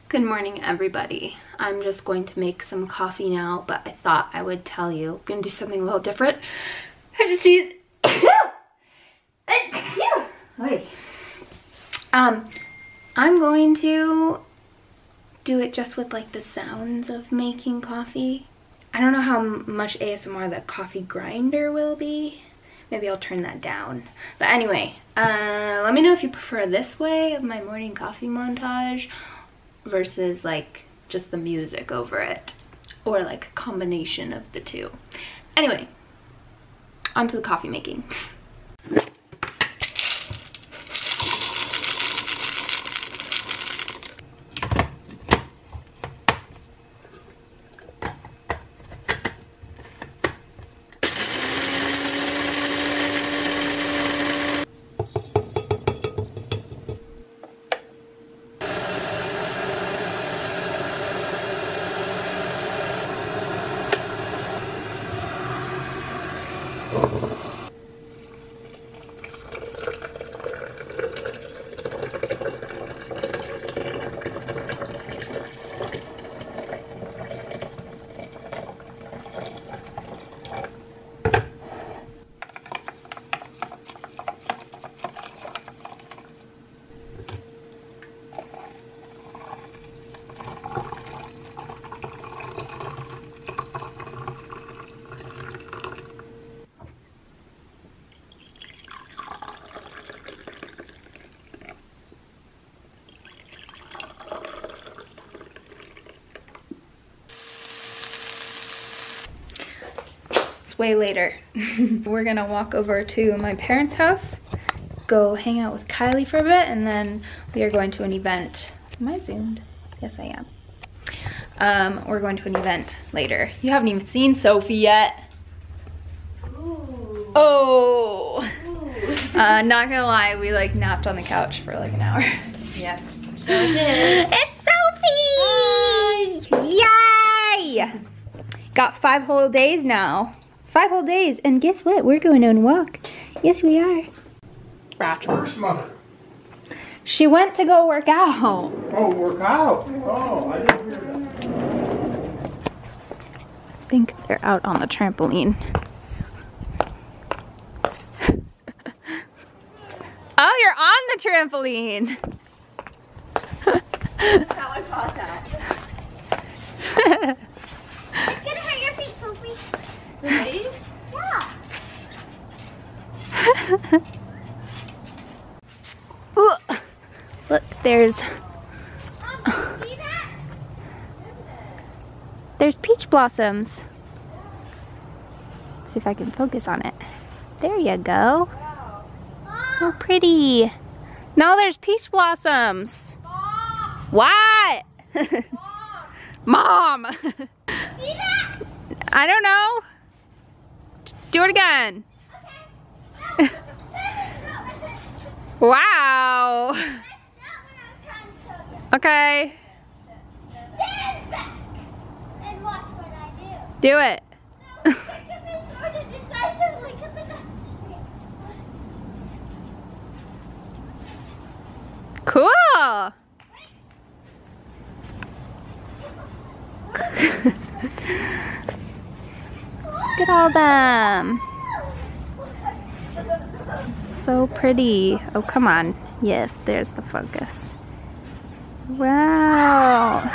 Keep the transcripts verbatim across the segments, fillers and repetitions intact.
Good morning, everybody. I'm just going to make some coffee now, but I thought I would tell you. I'm gonna do something a little different. I just use um I'm going to do it just with like the sounds of making coffee. I don't know how much A S M R the coffee grinder will be. Maybe I'll turn that down. But anyway, uh, let me know if you prefer this way of my morning coffee montage versus like just the music over it, or like a combination of the two. Anyway, on to the coffee making. Way later. We're gonna walk over to my parents' house, go hang out with Kylie for a bit, and then we are going to an event. Am I zoomed? Yes, I am. Um, we're going to an event later. You haven't even seen Sophie yet. Ooh. Oh. Ooh. Uh, not gonna lie, we like napped on the couch for like an hour. Yeah, sure did. It's Sophie! Yay! Got five whole days now. Five whole days, and guess what? We're going on a walk. Yes, we are. Where's Mother? She went to go work out. Oh, work out. Oh, I didn't hear that. I think they're out on the trampoline. Oh, you're on the trampoline. That's how I pass out. It's gonna hurt your feet, Sophie. The waves? Yeah. Ooh. Look, there's Mom, see that? there's peach blossoms. Let's see if I can focus on it. There you go. Oh, pretty. No, there's peach blossoms. Mom, What? Mom, Mom. see that? I don't know. Do it again. Okay. No, Wow. that's not what I was trying to show you. Okay, Stand back and watch what I do. do it. No, pick up the sword and decisively cut the knife. Cool. Look at all them. So pretty. Oh, come on. Yes, there's the focus. Wow.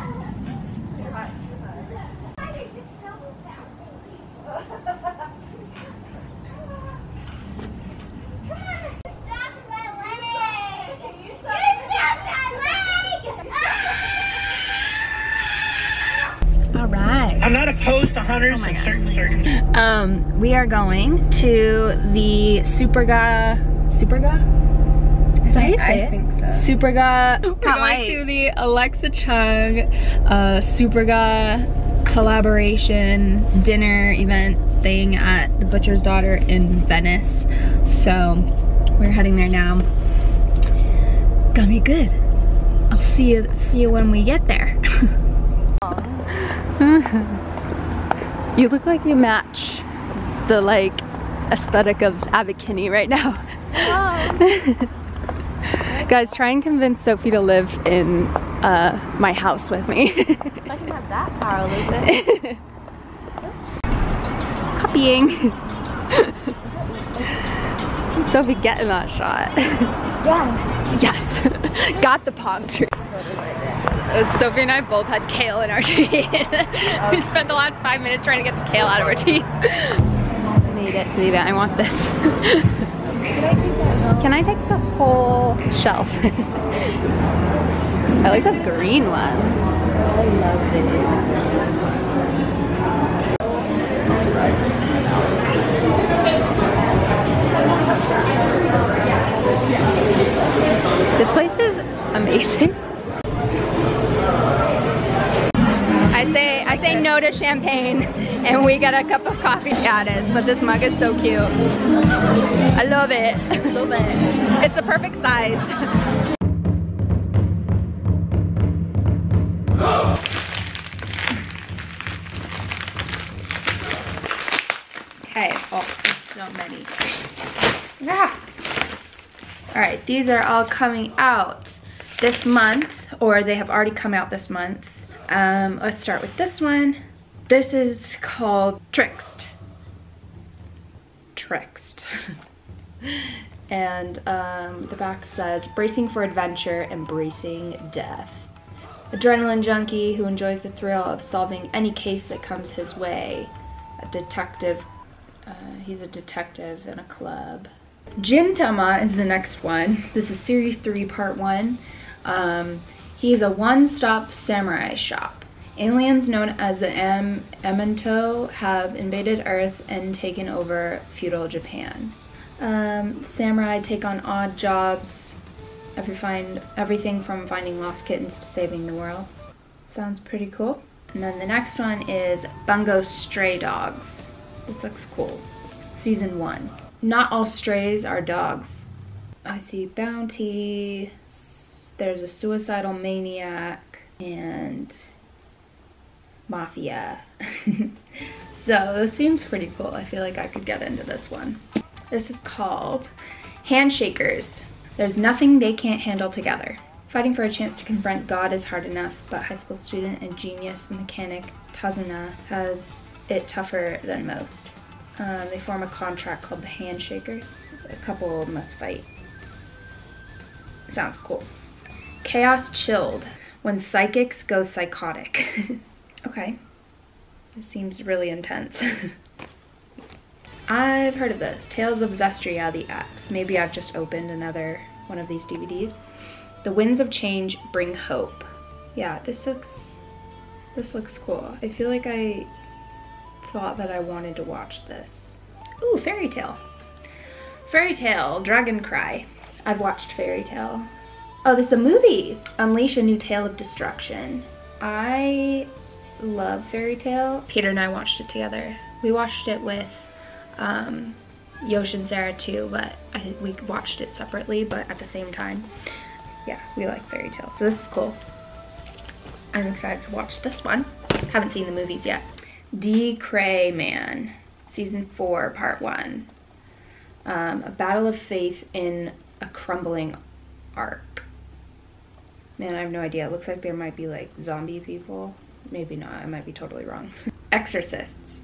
All right. I'm not opposed to hunters my in God. certain circumstances. Um, we are going to the Superga, Superga? Is that how you say it? I think so. Superga. We're going wait. to the Alexa Chung uh, Superga collaboration dinner event thing at the Butcher's Daughter in Venice. So we're heading there now. Gonna be good. I'll see you see you when we get there. You look like you match the like aesthetic of Abbot Kinney right now. Oh. Guys, try and convince Sophie to live in uh, my house with me. Like I'm not that far, Elizabeth. Copying. Sophie getting that shot. Yeah. Yes. Got the palm tree. Uh, Sophie and I both had kale in our teeth. We spent the last five minutes trying to get the kale out of our teeth. Made it to the event. I want this. Can I take the whole shelf? I like those green ones. I love it. This place is amazing. I say I say no to champagne, and we got a cup of coffee chattas, but this mug is so cute. I love it. I love it. It's the perfect size. Okay, oh, there's so many. Yeah. All right, these are all coming out this month, or they have already come out this month. Um, let's start with this one. This is called Twixt. Twixt. And um, the back says, bracing for adventure, embracing death. Adrenaline junkie who enjoys the thrill of solving any case that comes his way. A detective, uh, he's a detective in a club. Gintama is the next one. This is series three, part one. Um, he's a one-stop samurai shop. Aliens known as the Am Amento have invaded Earth and taken over feudal Japan. Um, samurai take on odd jobs, every find, everything from finding lost kittens to saving the world. Sounds pretty cool. And then the next one is Bungo Stray Dogs. This looks cool. Season one. Not all strays are dogs. I see bounty, there's a suicidal maniac, and mafia. So this seems pretty cool. I feel like I could get into this one. This is called Handshakers. There's nothing they can't handle together. Fighting for a chance to confront God is hard enough, but high school student and genius mechanic Tazuna has it tougher than most. Um, they form a contract called the Handshakers. A couple must fight. Sounds cool. Chaos Chilled. When psychics go psychotic. Okay. This seems really intense. I've heard of this. Tales of Zestria the Axe. Maybe I've just opened another one of these D V Ds. The Winds of Change Bring Hope. Yeah, this looks, this looks cool. I feel like I thought that I wanted to watch this. Ooh, Fairy Tail. Fairy Tail, Dragon Cry. I've watched Fairy Tail. Oh, this is a movie. Unleash a New Tale of Destruction. I love Fairy Tail. Peter and I watched it together. We watched it with um, Yosh and Sarah too, but I, we watched it separately, but at the same time. Yeah, we like Fairy Tail, so this is cool. I'm excited to watch this one. Haven't seen the movies yet. D. Cray Man, season four, part one. Um, a battle of faith in a crumbling arc. Man, I have no idea. It looks like there might be like zombie people. Maybe not, I might be totally wrong. Exorcists.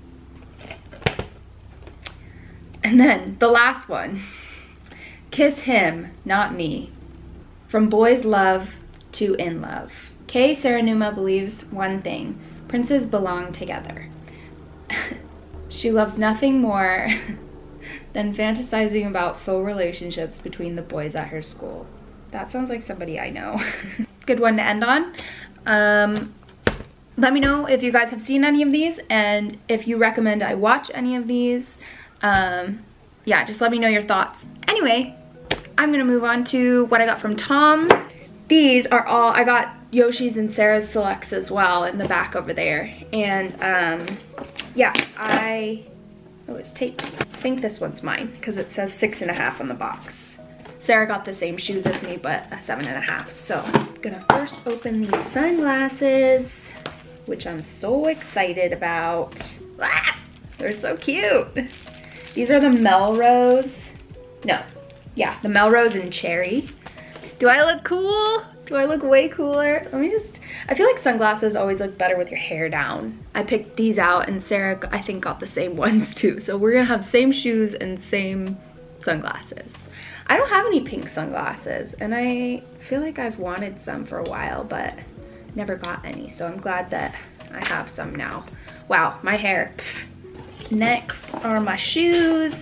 And then the last one. Kiss Him, Not Me. From Boys Love to In Love. Kei Saranuma believes one thing. Princes belong together. She loves nothing more than fantasizing about faux relationships between the boys at her school. That sounds like somebody I know. Good one to end on. Um, let me know if you guys have seen any of these and if you recommend I watch any of these. Um, yeah, just let me know your thoughts. Anyway, I'm gonna move on to what I got from Tom's. These are all, I got Yoshi's and Sarah's selects as well in the back over there. And um, yeah, I, oh, it's taped. I think this one's mine because it says six and a half on the box. Sarah got the same shoes as me, but a seven and a half. So I'm gonna first open these sunglasses, which I'm so excited about. Ah, they're so cute. These are the Melrose, no, yeah, the Melrose and Cherry. Do I look cool? Do I look way cooler? Let me just, I feel like sunglasses always look better with your hair down. I picked these out and Sarah, I think, got the same ones too. So we're gonna have same shoes and same sunglasses. I don't have any pink sunglasses and I feel like I've wanted some for a while, but never got any. So I'm glad that I have some now. Wow, my hair. Next are my shoes.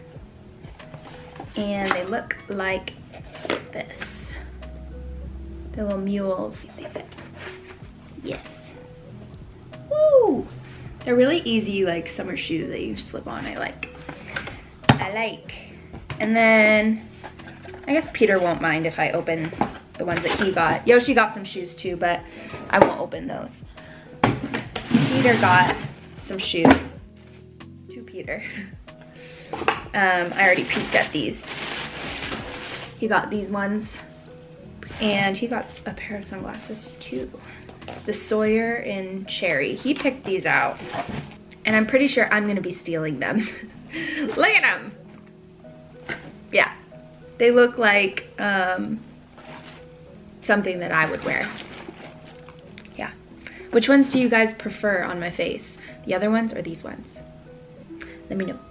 And they look like this. They're little mules. They fit. Yes. Woo! They're really easy, like summer shoes that you slip on. I like. I like. And then I guess Peter won't mind if I open the ones that he got. Yoshi got some shoes too, but I won't open those. Peter got some shoes. To Peter. Um, I already peeked at these. He got these ones. And he got a pair of sunglasses too. The Sawyer in Cherry. He picked these out. And I'm pretty sure I'm gonna be stealing them. Look at them. Yeah. They look like um, something that I would wear. Yeah. Which ones do you guys prefer on my face? The other ones or these ones? Let me know.